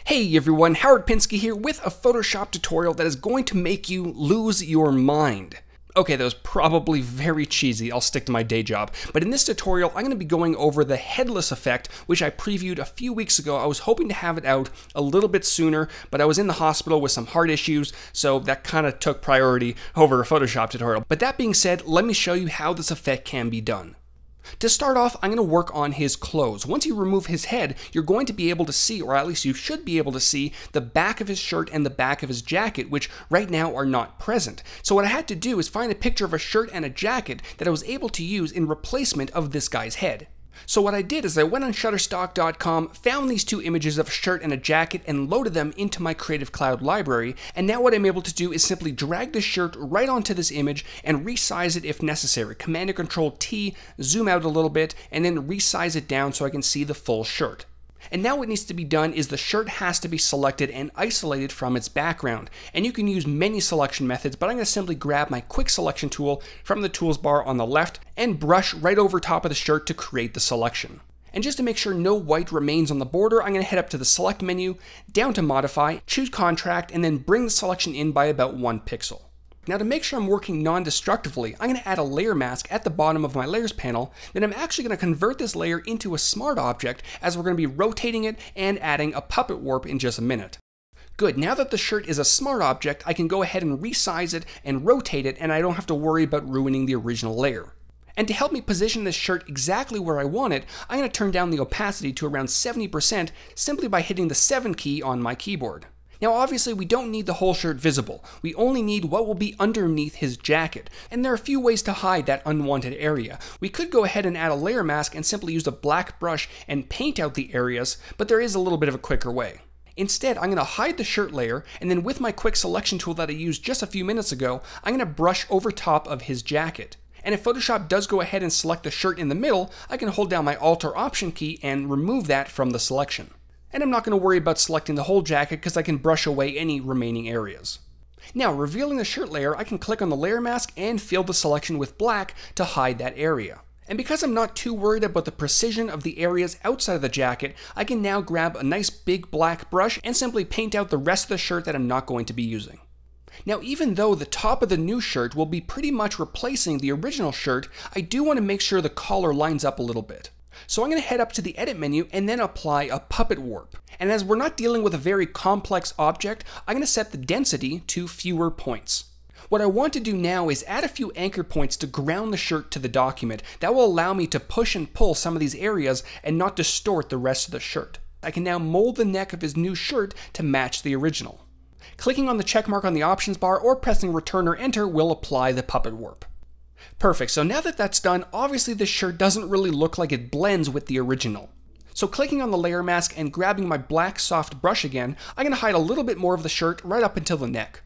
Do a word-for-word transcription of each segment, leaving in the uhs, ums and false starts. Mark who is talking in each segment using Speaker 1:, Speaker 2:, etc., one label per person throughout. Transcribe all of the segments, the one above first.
Speaker 1: Hey everyone, Howard Pinsky here with a Photoshop tutorial that is going to make you lose your mind. Okay, that was probably very cheesy, I'll stick to my day job, but in this tutorial I'm going to be going over the Headless effect, which I previewed a few weeks ago. I was hoping to have it out a little bit sooner, but I was in the hospital with some heart issues, so that kind of took priority over a Photoshop tutorial. But that being said, let me show you how this effect can be done. To start off, I'm going to work on his clothes. Once you remove his head, you're going to be able to see, or at least you should be able to see, the back of his shirt and the back of his jacket, which right now are not present. So what I had to do is find a picture of a shirt and a jacket that I was able to use in replacement of this guy's head. So what I did is I went on shutterstock dot com, found these two images of a shirt and a jacket, and loaded them into my Creative Cloud library, and now what I'm able to do is simply drag the shirt right onto this image and resize it if necessary. Command and Control T, zoom out a little bit, and then resize it down so I can see the full shirt. And now what needs to be done is the shirt has to be selected and isolated from its background. And you can use many selection methods, but I'm going to simply grab my quick selection tool from the tools bar on the left and brush right over top of the shirt to create the selection. And just to make sure no white remains on the border, I'm going to head up to the select menu, down to modify, choose contract, and then bring the selection in by about one pixel. Now to make sure I'm working non-destructively, I'm going to add a layer mask at the bottom of my layers panel. Then I'm actually going to convert this layer into a smart object, as we're going to be rotating it and adding a puppet warp in just a minute. Good, now that the shirt is a smart object, I can go ahead and resize it and rotate it, and I don't have to worry about ruining the original layer. And to help me position this shirt exactly where I want it, I'm going to turn down the opacity to around seventy percent simply by hitting the seven key on my keyboard. Now obviously we don't need the whole shirt visible, we only need what will be underneath his jacket, and there are a few ways to hide that unwanted area. We could go ahead and add a layer mask and simply use a black brush and paint out the areas, but there is a little bit of a quicker way. Instead, I'm going to hide the shirt layer, and then with my quick selection tool that I used just a few minutes ago, I'm going to brush over top of his jacket. And if Photoshop does go ahead and select the shirt in the middle, I can hold down my Alt or Option key and remove that from the selection. And I'm not going to worry about selecting the whole jacket because I can brush away any remaining areas. Now, revealing the shirt layer, I can click on the layer mask and fill the selection with black to hide that area. And because I'm not too worried about the precision of the areas outside of the jacket, I can now grab a nice big black brush and simply paint out the rest of the shirt that I'm not going to be using. Now, even though the top of the new shirt will be pretty much replacing the original shirt, I do want to make sure the collar lines up a little bit. So I'm going to head up to the edit menu and then apply a puppet warp. And as we're not dealing with a very complex object, I'm going to set the density to fewer points. What I want to do now is add a few anchor points to ground the shirt to the document. That will allow me to push and pull some of these areas and not distort the rest of the shirt. I can now mold the neck of his new shirt to match the original. Clicking on the check mark on the options bar or pressing return or enter will apply the puppet warp. Perfect, so now that that's done, obviously this shirt doesn't really look like it blends with the original. So clicking on the layer mask and grabbing my black soft brush again, I'm going to hide a little bit more of the shirt right up until the neck.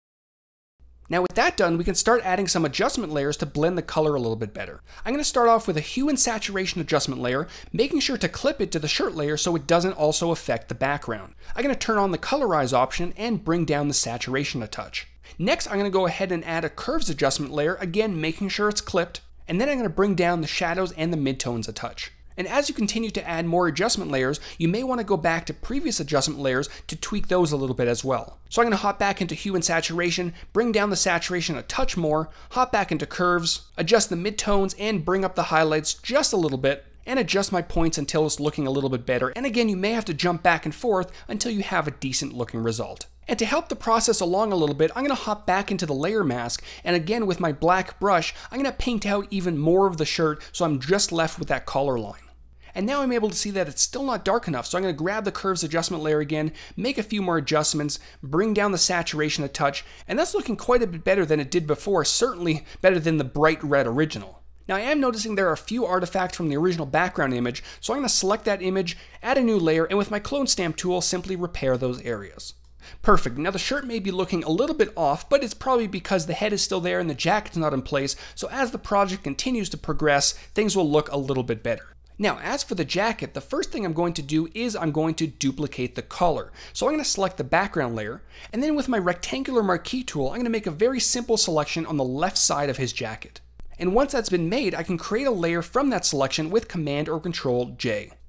Speaker 1: Now with that done, we can start adding some adjustment layers to blend the color a little bit better. I'm going to start off with a hue and saturation adjustment layer, making sure to clip it to the shirt layer so it doesn't also affect the background. I'm going to turn on the colorize option and bring down the saturation a touch. Next, I'm going to go ahead and add a curves adjustment layer, again making sure it's clipped, and then I'm going to bring down the shadows and the midtones a touch. And as you continue to add more adjustment layers, you may want to go back to previous adjustment layers to tweak those a little bit as well. So I'm going to hop back into hue and saturation, bring down the saturation a touch more, hop back into curves, adjust the midtones and bring up the highlights just a little bit, and adjust my points until it's looking a little bit better. And again, you may have to jump back and forth until you have a decent looking result. And to help the process along a little bit, I'm going to hop back into the layer mask, and again with my black brush, I'm going to paint out even more of the shirt so I'm just left with that collar line. And now I'm able to see that it's still not dark enough, so I'm going to grab the curves adjustment layer again, make a few more adjustments, bring down the saturation a touch, and that's looking quite a bit better than it did before, certainly better than the bright red original. Now I am noticing there are a few artifacts from the original background image, so I'm going to select that image, add a new layer, and with my clone stamp tool, simply repair those areas. Perfect. Now the shirt may be looking a little bit off, but it's probably because the head is still there and the jacket's not in place, so as the project continues to progress, things will look a little bit better. Now, as for the jacket, the first thing I'm going to do is I'm going to duplicate the color. So I'm going to select the background layer, and then with my rectangular marquee tool, I'm going to make a very simple selection on the left side of his jacket. And once that's been made, I can create a layer from that selection with Command or Control J.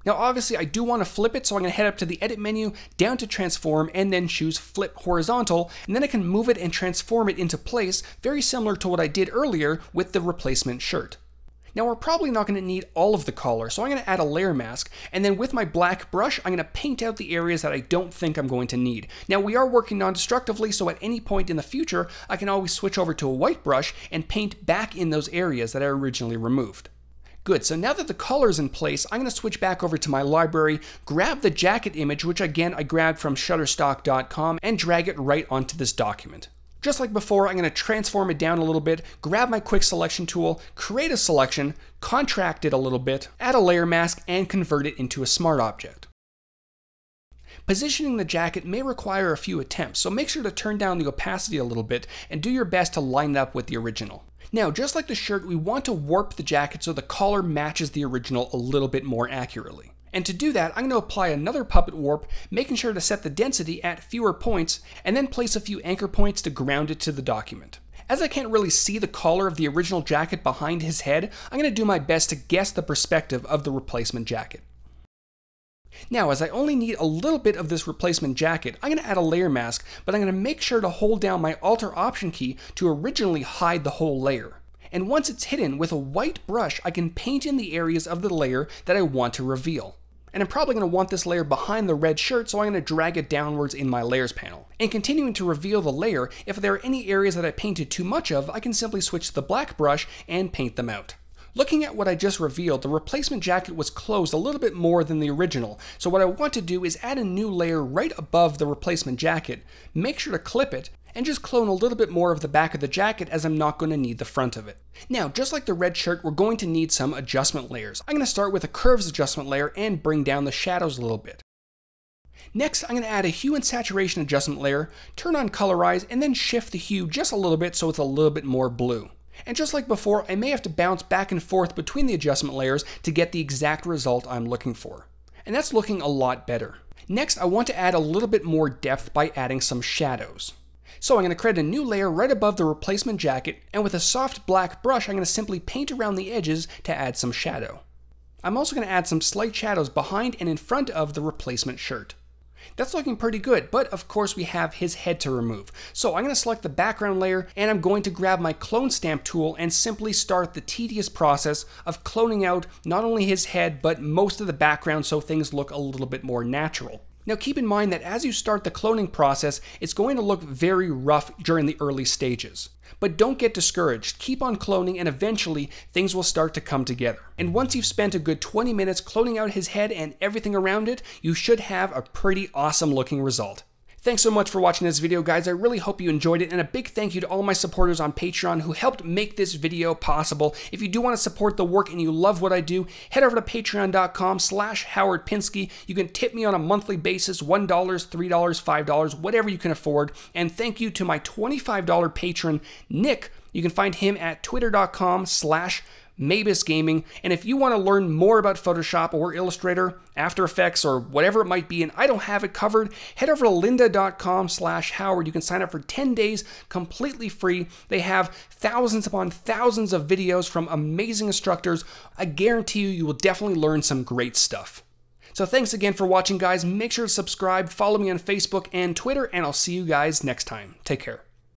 Speaker 1: Now obviously I do want to flip it, so I'm going to head up to the edit menu, down to transform, and then choose flip horizontal, and then I can move it and transform it into place, very similar to what I did earlier with the replacement shirt. Now we're probably not going to need all of the collar, so I'm going to add a layer mask, and then with my black brush, I'm going to paint out the areas that I don't think I'm going to need. Now we are working non-destructively, so at any point in the future, I can always switch over to a white brush and paint back in those areas that I originally removed. Good, so now that the collar's in place, I'm going to switch back over to my library, grab the jacket image, which again I grabbed from shutterstock dot com, and drag it right onto this document. Just like before, I'm going to transform it down a little bit, grab my quick selection tool, create a selection, contract it a little bit, add a layer mask, and convert it into a smart object. Positioning the jacket may require a few attempts, so make sure to turn down the opacity a little bit and do your best to line it up with the original. Now, just like the shirt, we want to warp the jacket so the collar matches the original a little bit more accurately. And to do that, I'm going to apply another puppet warp, making sure to set the density at fewer points, and then place a few anchor points to ground it to the document. As I can't really see the collar of the original jacket behind his head, I'm going to do my best to guess the perspective of the replacement jacket. Now, as I only need a little bit of this replacement jacket, I'm going to add a layer mask, but I'm going to make sure to hold down my Alt or Option key to originally hide the whole layer. And once it's hidden, with a white brush, I can paint in the areas of the layer that I want to reveal. And I'm probably going to want this layer behind the red shirt, so I'm going to drag it downwards in my layers panel. And continuing to reveal the layer, if there are any areas that I painted too much of, I can simply switch to the black brush and paint them out. Looking at what I just revealed, the replacement jacket was closed a little bit more than the original, so what I want to do is add a new layer right above the replacement jacket, make sure to clip it, and just clone a little bit more of the back of the jacket, as I'm not going to need the front of it. Now, just like the red shirt, we're going to need some adjustment layers. I'm going to start with a curves adjustment layer and bring down the shadows a little bit. Next, I'm going to add a hue and saturation adjustment layer, turn on colorize, and then shift the hue just a little bit so it's a little bit more blue. And just like before, I may have to bounce back and forth between the adjustment layers to get the exact result I'm looking for. And that's looking a lot better. Next, I want to add a little bit more depth by adding some shadows. So I'm going to create a new layer right above the replacement jacket, and with a soft black brush, I'm going to simply paint around the edges to add some shadow. I'm also going to add some slight shadows behind and in front of the replacement shirt. That's looking pretty good, but of course we have his head to remove. So I'm going to select the background layer, and I'm going to grab my clone stamp tool and simply start the tedious process of cloning out not only his head, but most of the background so things look a little bit more natural. Now keep in mind that as you start the cloning process, it's going to look very rough during the early stages. But don't get discouraged, keep on cloning, and eventually things will start to come together. And once you've spent a good twenty minutes cloning out his head and everything around it, you should have a pretty awesome looking result. Thanks so much for watching this video, guys. I really hope you enjoyed it, and a big thank you to all my supporters on Patreon who helped make this video possible. If you do want to support the work and you love what I do, head over to patreon dot com slash Howard Pinsky. You can tip me on a monthly basis, one dollar, three dollars, five dollars, whatever you can afford. And thank you to my twenty-five dollar patron, Nick. You can find him at twitter dot com slash Mabus Gaming. And if you want to learn more about Photoshop or Illustrator, After Effects, or whatever it might be, and I don't have it covered, head over to lynda dot com slash Howard. You can sign up for ten days completely free. They have thousands upon thousands of videos from amazing instructors. I guarantee you, you will definitely learn some great stuff. So thanks again for watching, guys. Make sure to subscribe, follow me on Facebook and Twitter, and I'll see you guys next time. Take care.